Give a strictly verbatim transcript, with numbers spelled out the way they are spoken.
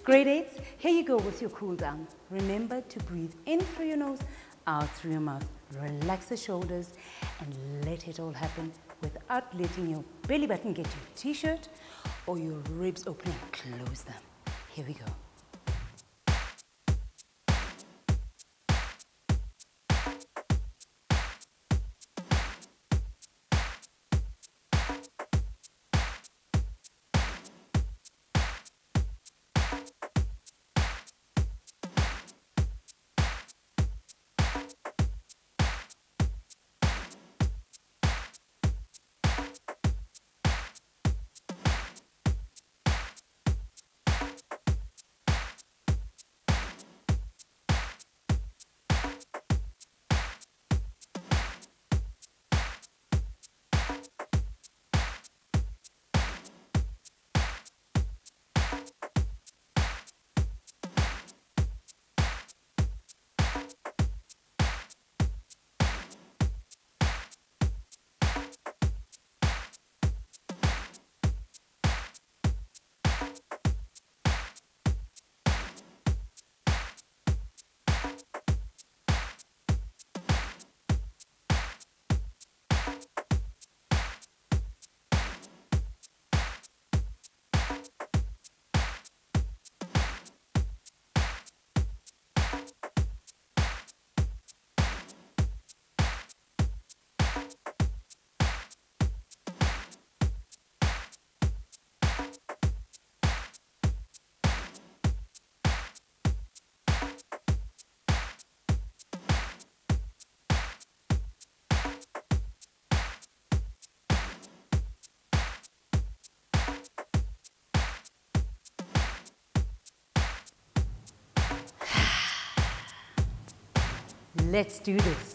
Grade eights, here you go with your cool down. Remember to breathe in through your nose, out through your mouth. Relax the shoulders and let it all happen without letting your belly button get your t-shirt or your ribs open and close them. Here we go. Let's do this.